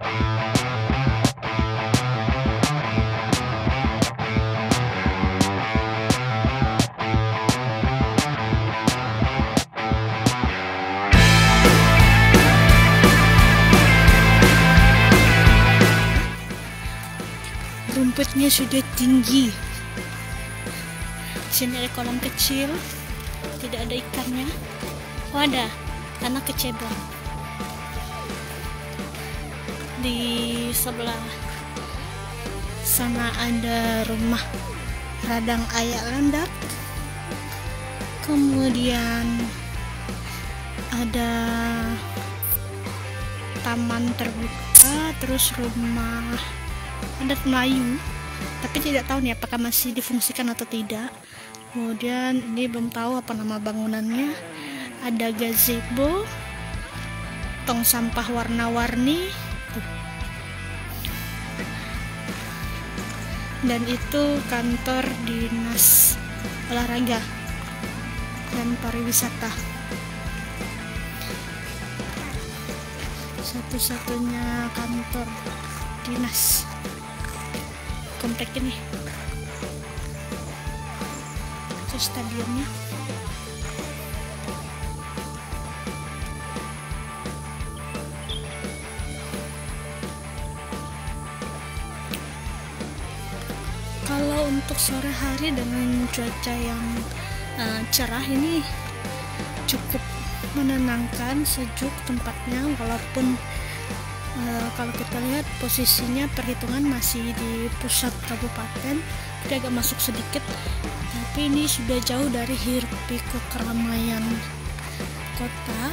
Rumputnya sudah tinggi. Sini ada kolam kecil, tidak ada ikannya. Oh, ada anak kecebong. Di sebelah sana ada rumah radang ayak landak. Kemudian ada taman terbuka, terus rumah adat Melayu, tapi tidak tahu nih apakah masih difungsikan atau tidak. Kemudian ini belum tahu apa nama bangunannya. Ada gazebo, tong sampah warna-warni, dan itu kantor dinas olahraga dan pariwisata. Satu-satunya kantor dinas komplek ini. Itu stadionnya. Kalau untuk sore hari dengan cuaca yang cerah ini cukup menenangkan, sejuk tempatnya, walaupun kalau kita lihat posisinya perhitungan masih di pusat kabupaten, dia agak masuk sedikit, tapi ini sudah jauh dari hiruk pikuk keramaian kota.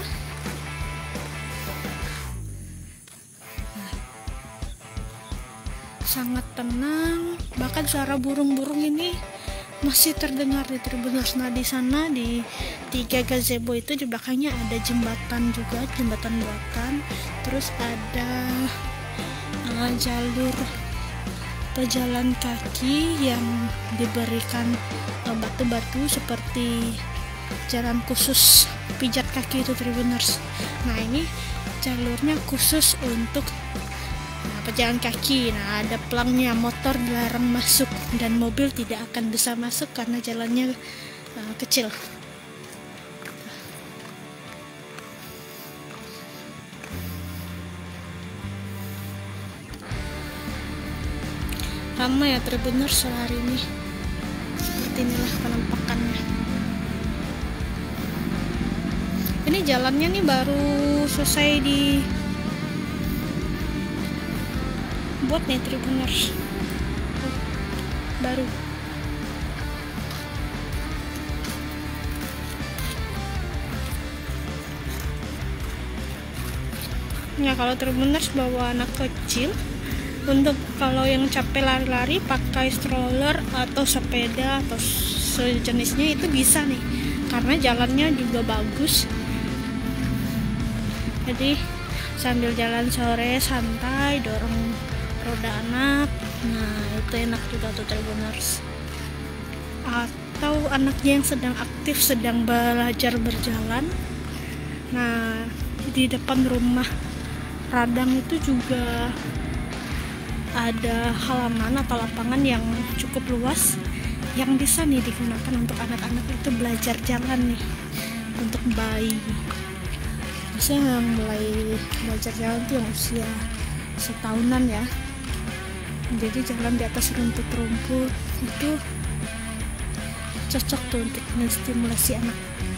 Sangat tenang, bahkan suara burung-burung ini masih terdengar di Tribuners. Nah, di sana di 3 gazebo itu di belakangnya ada jembatan juga, jembatan buatan. Terus ada jalur pejalan kaki yang diberikan batu-batu seperti jalan khusus pijat kaki itu Tribuners. Nah, ini jalurnya khusus untuk pejalan kaki. Nah, ada pelangnya, motor dilarang masuk dan mobil tidak akan bisa masuk karena jalannya kecil. Ramai ya Tribuners hari ini. Seperti inilah penampakannya. Ini jalannya nih baru selesai di buat nih Tribuners, baru. Ya, kalau Tribuners bawa anak kecil, untuk kalau yang capek lari-lari pakai stroller atau sepeda atau sejenisnya itu bisa nih, karena jalannya juga bagus. Jadi sambil jalan sore santai, dorong roda anak, nah itu enak juga tuh Tribuners. Atau anaknya yang sedang aktif, sedang belajar berjalan. Nah, di depan rumah radang itu juga ada halaman atau lapangan yang cukup luas yang bisa nih digunakan untuk anak-anak itu belajar jalan nih, untuk bayi. Biasanya mulai belajar jalan tuh yang usia setahunan ya. Jadi jalan di atas rumput-rumput itu cocok tuh untuk menstimulasi anak.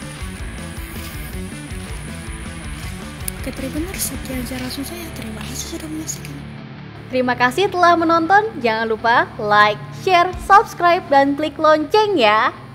Oke Tribuners, sekian aja langsung saya. Terima kasih sudah menyaksikan. Terima kasih telah menonton. Jangan lupa like, share, subscribe, dan klik lonceng ya.